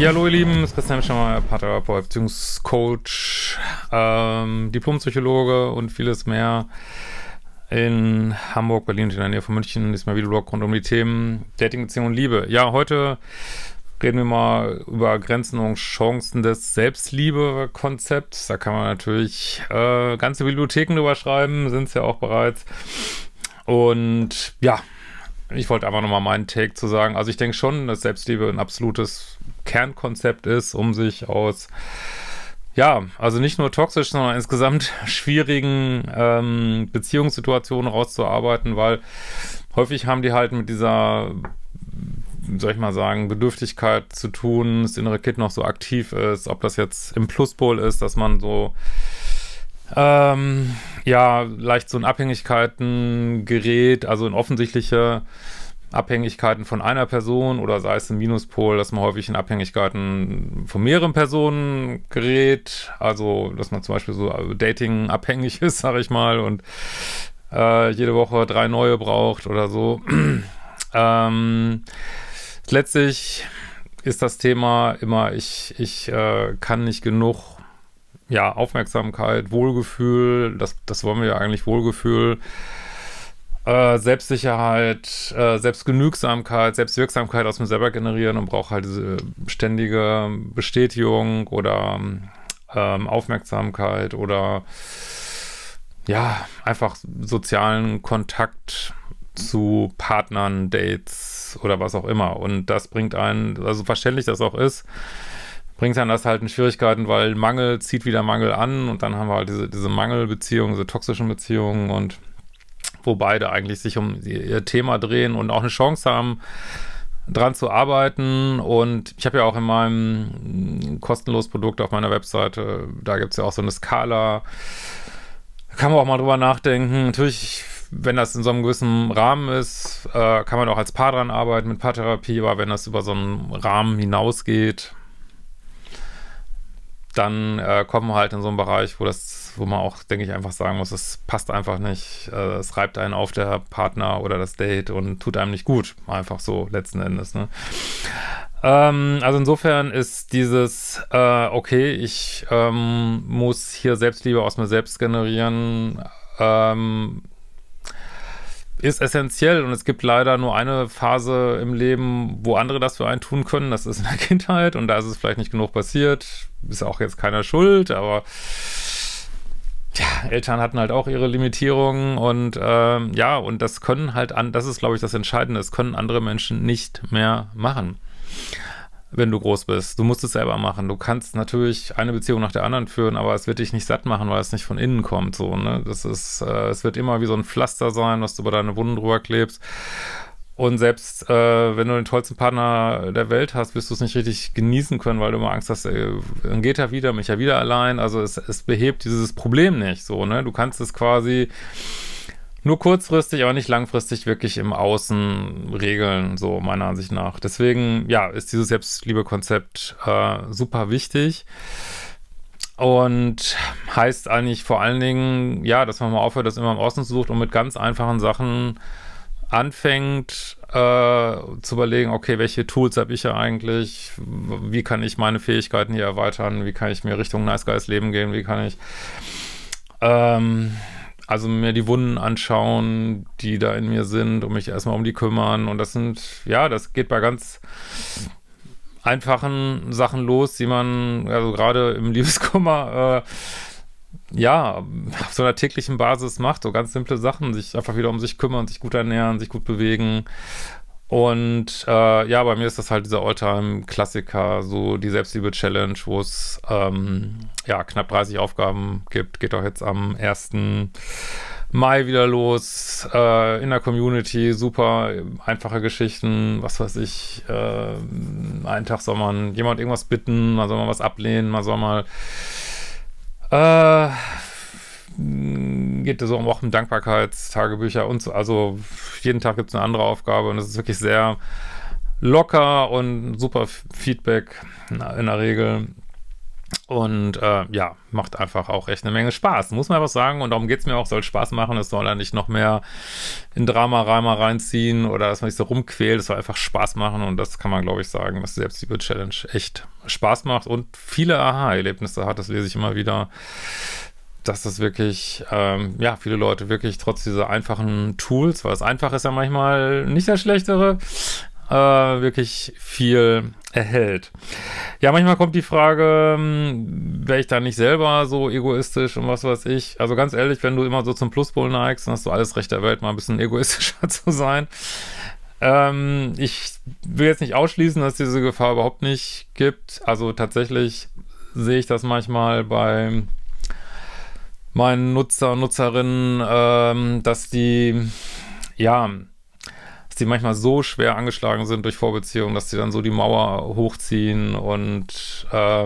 Ja, hallo ihr Lieben, das ist Christian Schemmer, Paartherapeut, Beziehungscoach, Diplompsychologe und vieles mehr in Hamburg, Berlin und in der Nähe von München. Diesmal Videoblog rund um die Themen Dating, Beziehung und Liebe. Ja, heute reden wir mal über Grenzen und Chancen des Selbstliebe-Konzepts. Da kann man natürlich ganze Bibliotheken drüber schreiben, sind es ja auch bereits. Und ja, ich wollte einfach nochmal meinen Take zu sagen. Also ich denke schon, dass Selbstliebe ein absolutes Kernkonzept ist, um sich aus, ja, also nicht nur toxisch, sondern insgesamt schwierigen Beziehungssituationen rauszuarbeiten, weil häufig haben die halt mit dieser, soll ich mal sagen, Bedürftigkeit zu tun, das innere Kind noch so aktiv ist, ob das jetzt im Pluspol ist, dass man so ja, leicht so in Abhängigkeiten gerät, also in offensichtliche Abhängigkeiten von einer Person oder sei es im Minuspol, dass man häufig in Abhängigkeiten von mehreren Personen gerät, also dass man zum Beispiel so Dating abhängig ist, sag ich mal, und jede Woche 3 neue braucht oder so. Letztlich ist das Thema immer, ich kann nicht genug, ja, Aufmerksamkeit, Wohlgefühl, das wollen wir ja eigentlich, Wohlgefühl, Selbstsicherheit, Selbstgenügsamkeit, Selbstwirksamkeit aus mir selber generieren und brauche halt diese ständige Bestätigung oder Aufmerksamkeit oder ja, einfach sozialen Kontakt zu Partnern, Dates oder was auch immer. Und das bringt einen, also verständlich das auch ist, bringt dann das halt in Schwierigkeiten, weil Mangel zieht wieder Mangel an und dann haben wir halt diese Mangelbeziehungen, diese toxischen Beziehungen und wo beide eigentlich sich um ihr Thema drehen und auch eine Chance haben, dran zu arbeiten. Und ich habe ja auch in meinem kostenlosen Produkt auf meiner Webseite, da gibt es ja auch so eine Skala, da kann man auch mal drüber nachdenken. Natürlich, wenn das in so einem gewissen Rahmen ist, kann man auch als Paar dran arbeiten mit Paartherapie, aber wenn das über so einen Rahmen hinausgeht, dann kommen wir halt in so einen Bereich, wo man auch, denke ich, einfach sagen muss, es passt einfach nicht, es reibt einen auf, der Partner oder das Date und tut einem nicht gut, einfach so letzten Endes, ne? Also insofern ist dieses, okay, ich muss hier Selbstliebe aus mir selbst generieren, ist essentiell und es gibt leider nur eine Phase im Leben, wo andere das für einen tun können, das ist in der Kindheit und da ist es vielleicht nicht genug passiert, ist auch jetzt keiner schuld, aber ja, Eltern hatten halt auch ihre Limitierungen und ja, und das können halt das ist, glaube ich, das Entscheidende, das können andere Menschen nicht mehr machen, wenn du groß bist. Du musst es selber machen. Du kannst natürlich eine Beziehung nach der anderen führen, aber es wird dich nicht satt machen, weil es nicht von innen kommt, so, ne? Das ist, es wird immer wie so ein Pflaster sein, was du über deine Wunden drüber klebst. Und selbst wenn du den tollsten Partner der Welt hast, wirst du es nicht richtig genießen können, weil du immer Angst hast, dann geht er wieder, mich ja wieder allein. Also es behebt dieses Problem nicht, so, ne? Du kannst es quasi nur kurzfristig, aber nicht langfristig wirklich im Außen regeln, so meiner Ansicht nach. Deswegen, ja, ist dieses Selbstliebe-Konzept super wichtig und heißt eigentlich vor allen Dingen, ja, dass man mal aufhört, das immer im Außen zu suchen und mit ganz einfachen Sachen anfängt zu überlegen, okay, welche Tools habe ich ja eigentlich, wie kann ich meine Fähigkeiten hier erweitern, wie kann ich mir Richtung Nice Guys Leben gehen, wie kann ich also mir die Wunden anschauen, die da in mir sind und mich erstmal um die kümmern. Und das sind, ja, das geht bei ganz einfachen Sachen los, die man, also gerade im Liebeskummer, ja, auf so einer täglichen Basis macht. So ganz simple Sachen, sich einfach wieder um sich kümmern, sich gut ernähren, sich gut bewegen. Und ja, bei mir ist das halt dieser Alltime-Klassiker, so die Selbstliebe-Challenge, wo es ja, knapp 30 Aufgaben gibt. Geht auch jetzt am 1. Mai wieder los. In der Community, super einfache Geschichten. Was weiß ich, einen Tag soll man jemand irgendwas bitten, man soll mal was ablehnen, man soll mal geht es so auch um Dankbarkeitstagebücher und so, also jeden Tag gibt es eine andere Aufgabe und es ist wirklich sehr locker und super Feedback in der Regel. Und ja, macht einfach auch echt eine Menge Spaß, muss man einfach sagen. Und darum geht es mir auch, soll Spaß machen. Es soll ja nicht noch mehr in Drama reinziehen oder dass man sich so rumquält. Es soll einfach Spaß machen. Und das kann man, glaube ich, sagen, dass Selbstliebe-Challenge echt Spaß macht und viele Aha-Erlebnisse hat. Das lese ich immer wieder, dass das wirklich, ja, viele Leute wirklich trotz dieser einfachen Tools, weil es einfach ist ja manchmal nicht das Schlechtere, wirklich viel erhält. Ja, manchmal kommt die Frage, wäre ich da nicht selber so egoistisch und was weiß ich. Also ganz ehrlich, wenn du immer so zum Pluspol neigst, dann hast du alles Recht der Welt, mal ein bisschen egoistischer zu sein. Ich will jetzt nicht ausschließen, dass es diese Gefahr überhaupt nicht gibt. Also tatsächlich sehe ich das manchmal bei meinen Nutzer und Nutzerinnen, dass die, ja, dass die manchmal so schwer angeschlagen sind durch Vorbeziehungen, dass sie dann so die Mauer hochziehen und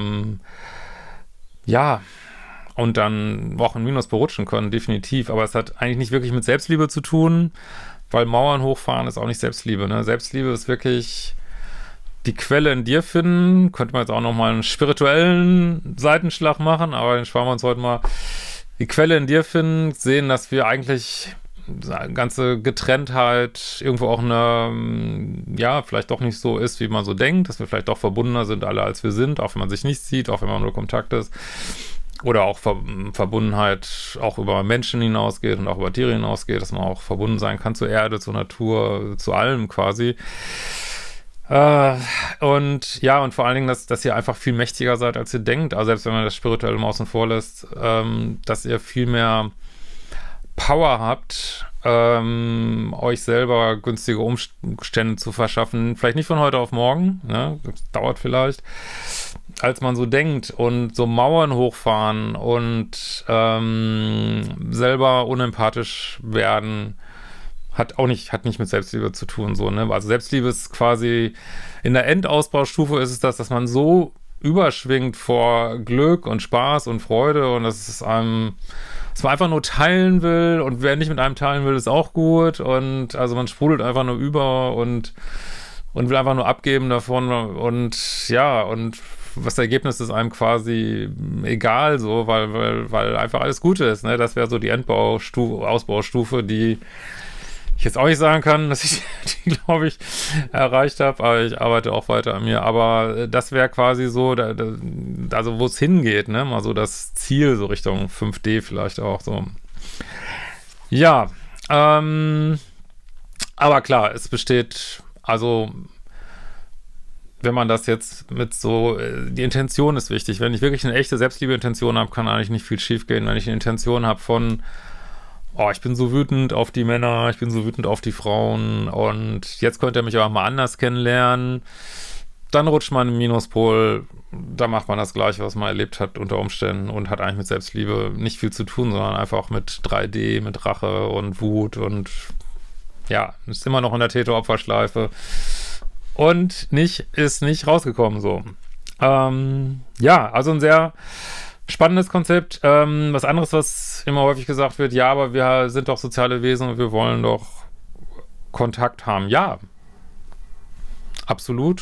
ja, und dann auch in Minus berutschen können, definitiv. Aber es hat eigentlich nicht wirklich mit Selbstliebe zu tun, weil Mauern hochfahren ist auch nicht Selbstliebe, ne? Selbstliebe ist wirklich die Quelle in dir finden. Könnte man jetzt auch nochmal einen spirituellen Seitenschlag machen, aber den sparen wir uns heute mal. Die Quelle in dir finden, sehen, dass wir eigentlich ganze Getrenntheit irgendwo auch eine, ja, vielleicht doch nicht so ist, wie man so denkt, dass wir vielleicht doch verbundener sind alle, als wir sind, auch wenn man sich nicht sieht, auch wenn man nur Kontakt ist. Oder auch Verbundenheit auch über Menschen hinausgeht und auch über Tiere hinausgeht, dass man auch verbunden sein kann zur Erde, zur Natur, zu allem quasi. Und ja, und vor allen Dingen, dass ihr einfach viel mächtiger seid, als ihr denkt. Also selbst wenn man das Spirituelle mal außen vor lässt, dass ihr viel mehr Power habt, euch selber günstige Umstände zu verschaffen. Vielleicht nicht von heute auf morgen, ne? Das dauert vielleicht, als man so denkt. Und so Mauern hochfahren und selber unempathisch werden, hat nicht mit Selbstliebe zu tun, so, ne? Also Selbstliebe ist quasi, in der Endausbaustufe ist es das, dass man so überschwingt vor Glück und Spaß und Freude und dass man einfach nur teilen will und wer nicht mit einem teilen will, ist auch gut und also man sprudelt einfach nur über und will einfach nur abgeben davon und ja, und was das Ergebnis ist einem quasi egal, so, weil einfach alles Gute ist, ne? Das wäre so die Ausbaustufe, die ich jetzt auch nicht sagen kann, dass ich die, glaube ich, erreicht habe, aber ich arbeite auch weiter an mir. Aber das wäre quasi so, also wo es hingeht, ne? Mal so das Ziel, so Richtung 5D vielleicht auch so. Ja, aber klar, es besteht, also wenn man das jetzt mit so, die Intention ist wichtig. Wenn ich wirklich eine echte Selbstliebe-Intention habe, kann eigentlich nicht viel schief gehen. Wenn ich eine Intention habe von oh, ich bin so wütend auf die Männer, ich bin so wütend auf die Frauen und jetzt könnt ihr mich aber mal anders kennenlernen. Dann rutscht man im Minuspol, da macht man das Gleiche, was man erlebt hat unter Umständen und hat eigentlich mit Selbstliebe nicht viel zu tun, sondern einfach mit 3D, mit Rache und Wut und ja, ist immer noch in der Täter-Opfer-Schleife und ist nicht rausgekommen so. Ja, also ein sehr spannendes Konzept. Was anderes, was immer häufig gesagt wird, ja, aber wir sind doch soziale Wesen und wir wollen doch Kontakt haben. Ja, absolut.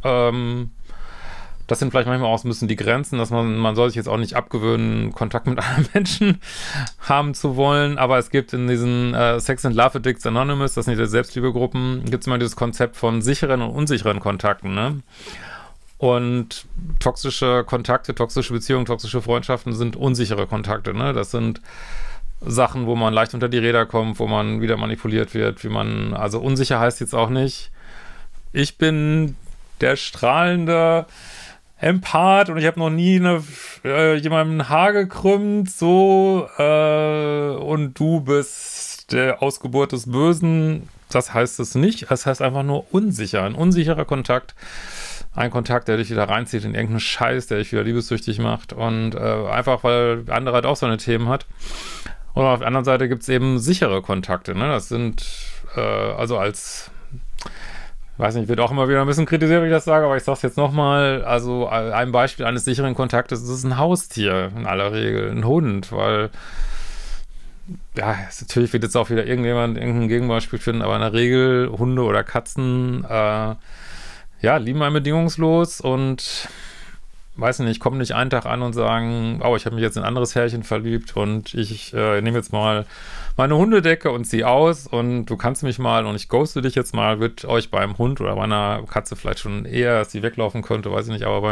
Das sind vielleicht manchmal auch ein bisschen die Grenzen, dass man soll sich jetzt auch nicht abgewöhnen, Kontakt mit anderen Menschen haben zu wollen, aber es gibt in diesen Sex and Love Addicts Anonymous, das sind diese Selbstliebegruppen, gibt es immer dieses Konzept von sicheren und unsicheren Kontakten, ne? Und toxische Kontakte, toxische Beziehungen, toxische Freundschaften sind unsichere Kontakte, ne? Das sind Sachen, wo man leicht unter die Räder kommt, wo man wieder manipuliert wird, also unsicher heißt jetzt auch nicht, ich bin der strahlende Empath und ich habe noch nie jemandem ein Haar gekrümmt, so, und du bist der Ausgeburt des Bösen. Das heißt es nicht, es heißt einfach nur unsicher, ein unsicherer Kontakt. Ein Kontakt, der dich wieder reinzieht in irgendeinen Scheiß, der dich wieder liebessüchtig macht und einfach, weil der andere halt auch seine Themen hat. Und auf der anderen Seite gibt es eben sichere Kontakte, ne? Das sind, also weiß nicht, wird auch immer wieder ein bisschen kritisiert, wenn ich das sage, aber ich sage es jetzt nochmal, also ein Beispiel eines sicheren Kontaktes ist ein Haustier in aller Regel, ein Hund, weil ja, natürlich wird jetzt auch wieder irgendein Gegenbeispiel finden, aber in der Regel Hunde oder Katzen, ja, lieben einen bedingungslos und weiß nicht, kommen nicht einen Tag an und sagen, oh, ich habe mich jetzt in ein anderes Herrchen verliebt und ich nehme jetzt mal meine Hundedecke und zieh aus und du kannst mich mal und ich ghoste dich jetzt mal, wird euch beim Hund oder bei einer Katze vielleicht schon eher, dass sie weglaufen könnte, weiß ich nicht, aber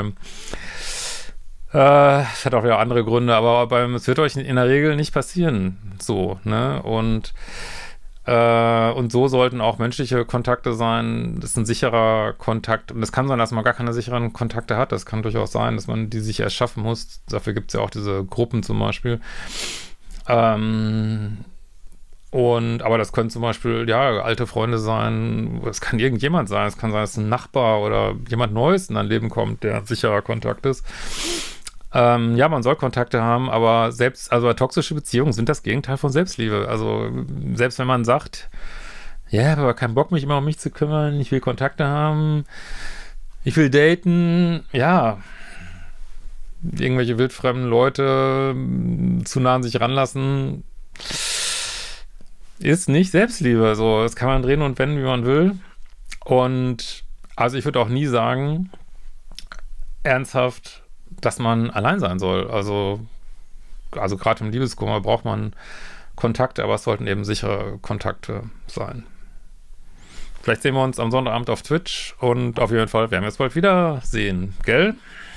es hat auch wieder andere Gründe, aber es wird euch in der Regel nicht passieren, so, ne, und so sollten auch menschliche Kontakte sein. Das ist ein sicherer Kontakt. Und es kann sein, dass man gar keine sicheren Kontakte hat. Das kann durchaus sein, dass man die sich erschaffen muss. Dafür gibt es ja auch diese Gruppen zum Beispiel. Aber das können zum Beispiel, ja, alte Freunde sein. Es kann irgendjemand sein. Es kann sein, dass ein Nachbar oder jemand Neues in dein Leben kommt, der ein sicherer Kontakt ist. Ja, man soll Kontakte haben, aber also toxische Beziehungen sind das Gegenteil von Selbstliebe. Also selbst wenn man sagt, ja, ich habe aber keinen Bock, mich immer um mich zu kümmern, ich will Kontakte haben, ich will daten, ja, irgendwelche wildfremden Leute zu nah an sich ranlassen, ist nicht Selbstliebe. So, das kann man drehen und wenden, wie man will. Und also ich würde auch nie sagen, ernsthaft, dass man allein sein soll. Also gerade im Liebeskummer braucht man Kontakte, aber es sollten eben sichere Kontakte sein. Vielleicht sehen wir uns am Sonntagabend auf Twitch und auf jeden Fall werden wir es bald wieder sehen, gell?